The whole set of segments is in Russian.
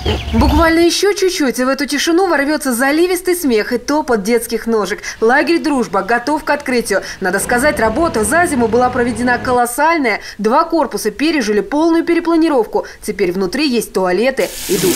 Буквально еще чуть-чуть, и в эту тишину ворвется заливистый смех и топот детских ножек. Лагерь «Дружба» готов к открытию. Надо сказать, работа за зиму была проведена колоссальная. 2 корпуса пережили полную перепланировку. Теперь внутри есть туалеты и душ.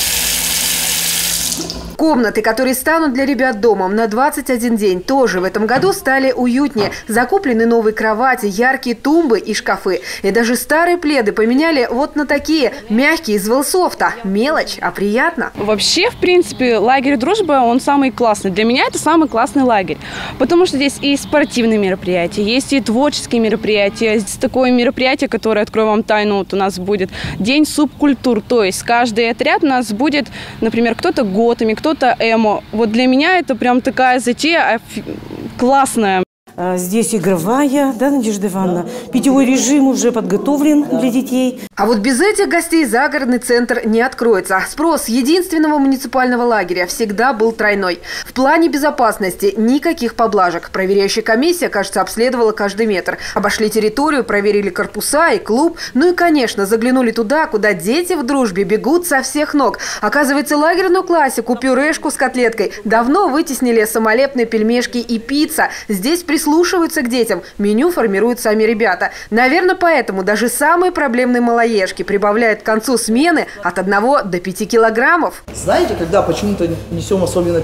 Комнаты, которые станут для ребят домом на 21 день, тоже в этом году стали уютнее. Закуплены новые кровати, яркие тумбы и шкафы. И даже старые пледы поменяли вот на такие, мягкие, из велсофта. Мелочь, а приятно. Вообще, в принципе, лагерь «Дружба», он самый классный. Для меня это самый классный лагерь. Потому что здесь и спортивные мероприятия, есть и творческие мероприятия. Здесь такое мероприятие, которое, открою вам тайну, вот у нас будет День субкультур. То есть каждый отряд у нас будет, например, кто-то готами, кто-то эмо. Вот для меня это прям такая затея классная. Здесь игровая, да, Надежда Ивановна? Питьевой режим уже подготовлен для детей. А вот без этих гостей загородный центр не откроется. Спрос единственного муниципального лагеря всегда был тройной. В плане безопасности никаких поблажек. Проверяющая комиссия, кажется, обследовала каждый метр. Обошли территорию, проверили корпуса и клуб. Ну и, конечно, заглянули туда, куда дети в дружбе бегут со всех ног. Оказывается, лагерную классику, пюрешку с котлеткой давно вытеснили самолепные пельмешки и пицца. Здесь прислушиваются к детям. Меню формируют сами ребята. Наверное, поэтому даже самые проблемные малоежки прибавляют к концу смены от 1 до 5 килограммов. Знаете, когда почему-то несем особенно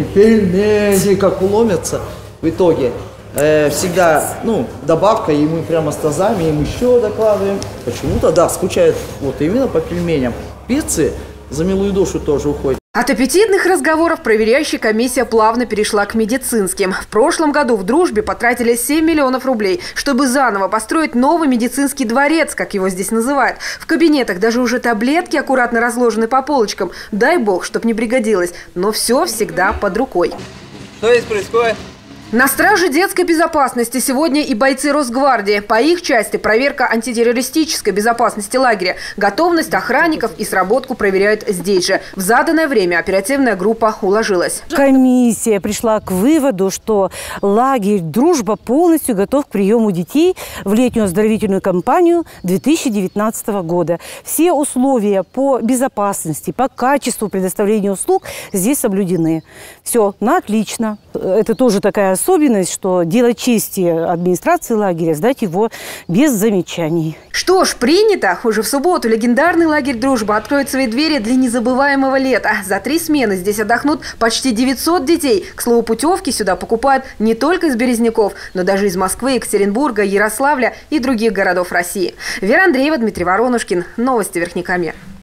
пельмени как уломятся в итоге, всегда, добавка, и мы прямо с тазами им еще докладываем. Почему-то, да, скучают вот именно по пельменям. Пиццы за милую душу тоже уходят. От аппетитных разговоров проверяющая комиссия плавно перешла к медицинским. В прошлом году в «Дружбе» потратили 7 миллионов рублей, чтобы заново построить новый медицинский дворец, как его здесь называют. В кабинетах даже уже таблетки аккуратно разложены по полочкам. Дай бог, чтоб не пригодилось. Но все всегда под рукой. Что здесь происходит? На страже детской безопасности сегодня и бойцы Росгвардии. По их части проверка антитеррористической безопасности лагеря. Готовность охранников и сработку проверяют здесь же. В заданное время оперативная группа уложилась. Комиссия пришла к выводу, что лагерь «Дружба» полностью готов к приему детей в летнюю оздоровительную кампанию 2019 года. Все условия по безопасности, по качеству предоставления услуг здесь соблюдены. Все, отлично. Это тоже такая особенность, что дело чести администрации лагеря сдать его без замечаний. Что ж, принято. Уже в субботу легендарный лагерь «Дружба» откроет свои двери для незабываемого лета. За 3 смены здесь отдохнут почти 900 детей. К слову, путевки сюда покупают не только из Березняков, но даже из Москвы, Екатеринбурга, Ярославля и других городов России. Вера Андреева, Дмитрий Воронушкин. Новости Верхнекамья.